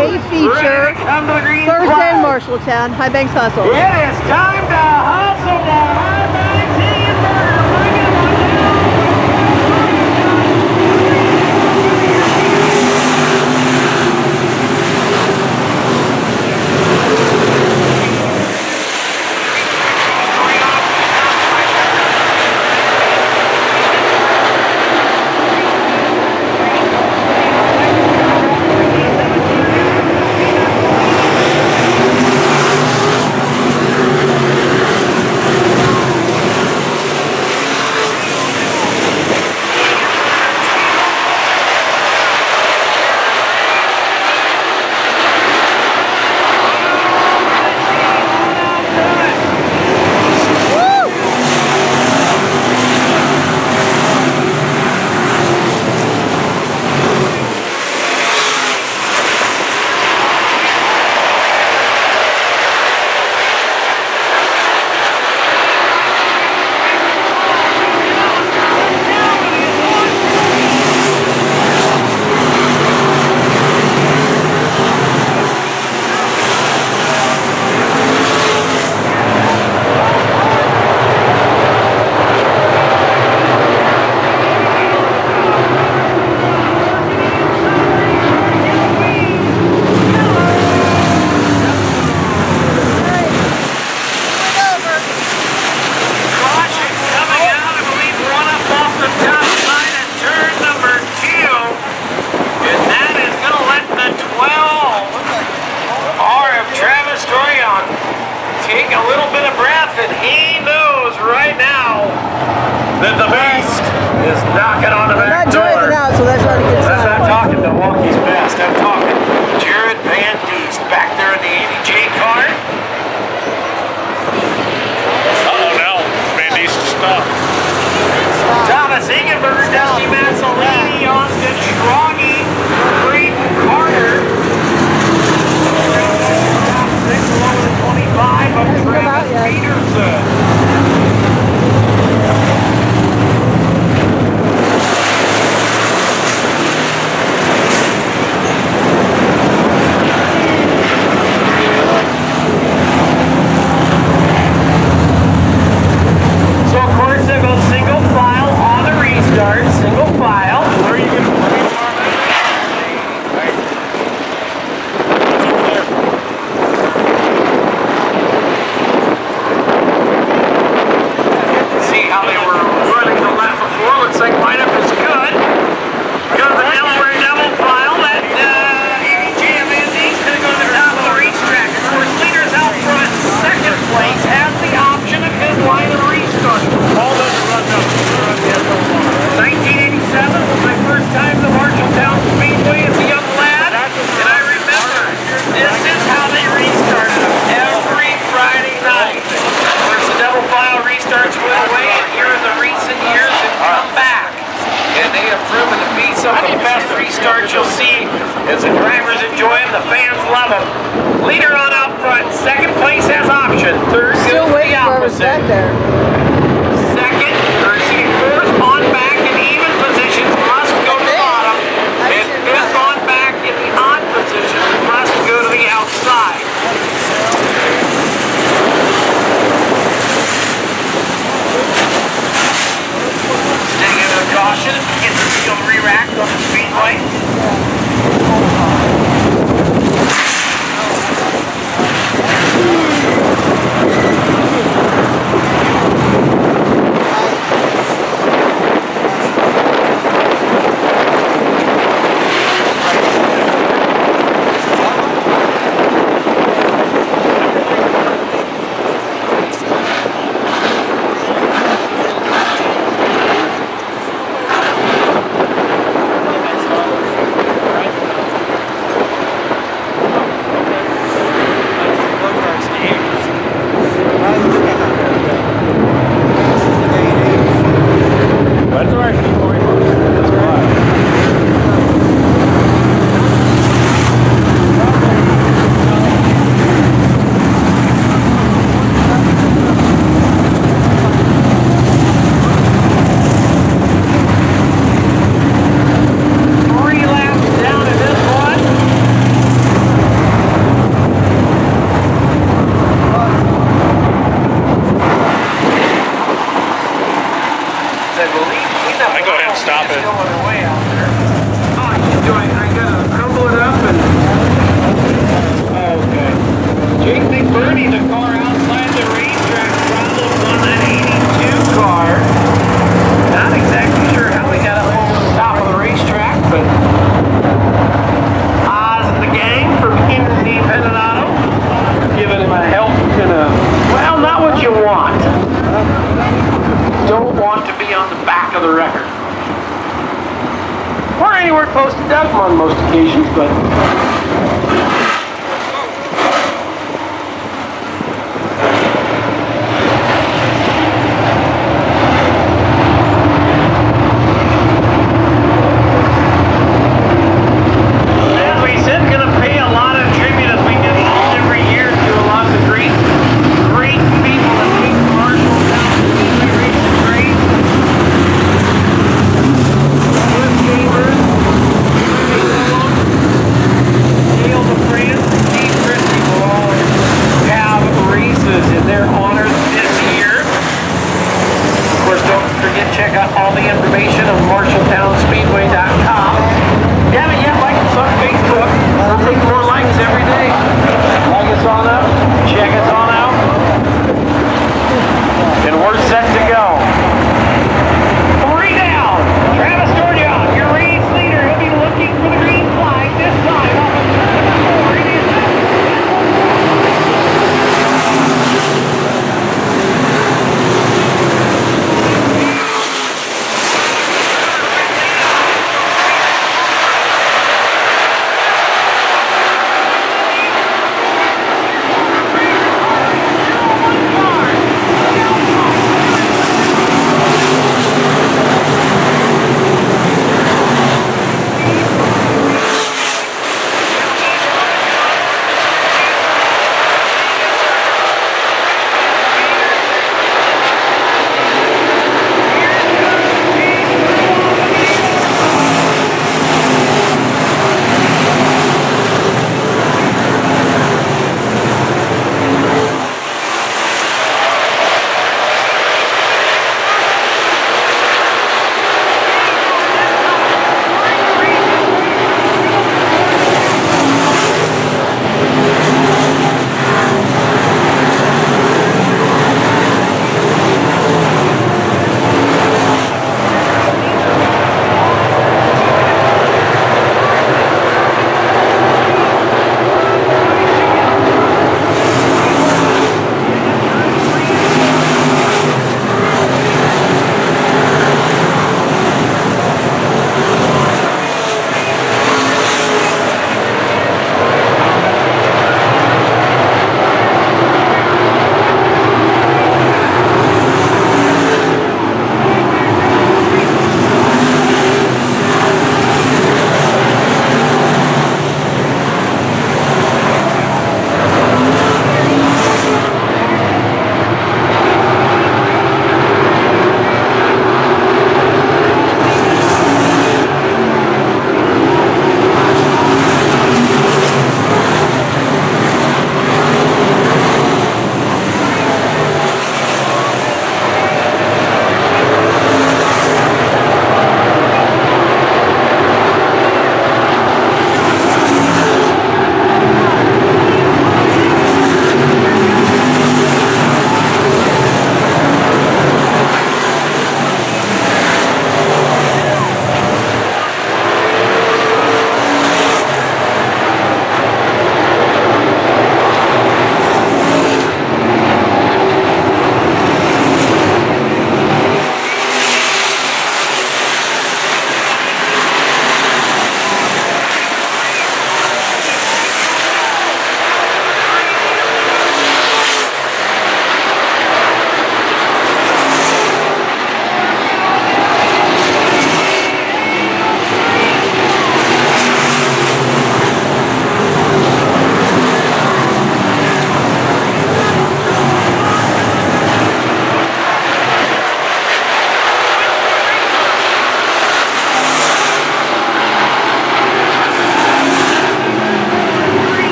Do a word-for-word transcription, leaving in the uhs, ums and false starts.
A feature Thursday in Marshalltown. High Banks Hustle. It is time to hustle now. High Banks Tea and Burger. Bring it on down. Take a little bit of breath, and he knows right now that the beast is knocking on the back door. I'm not driving out, so that's not a good sign. I'm not talking Milwaukee's best. I'm talking Jared Van Diest back there in the eighty J car. Uh-oh, now Van Diest is stopped. Thomas Ingenberg, Dusty Mazzolini, Austin Schroggy, Braden Carter. twenty-five of Travis Peterson. So of course they go single file on the restart, single file. Where are you going to play? How they were running the lap before. Looks like lineup is good. Go to the Delaware double file. That uh, A D J Van Diest going to go to the top of the racetrack. Of course, leaders out front, second place, has the option of his line and restart. All those run up. nineteen eighty-seven was my first time to Marshalltown Speedway as a young lad, and I remember this is how they restarted every Friday night. Of course, the double file restarts went away. Here in the recent years have come back, and they have proven to be some of the best restarts you'll see as the drivers enjoy them, the fans love them. Leader on out front, second place has option, third Still goes waiting the for us opposite. back there. Second, or excuse me, fourth on back in even positions must go to the bottom, and fifth on back in the odd positions must go to the outside. Staying under caution, get the seal re-racked on the speedway. most occasions, but